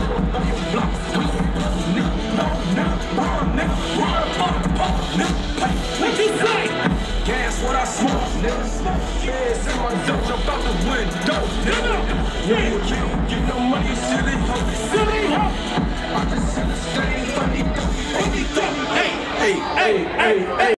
What you say? Gas what I smoke, nigga. Feds in my dope, jump out the window, nigga. You can't get no money, silly hoe. Silly hoe. I just said the same funny. Hey, hey, hey, hey.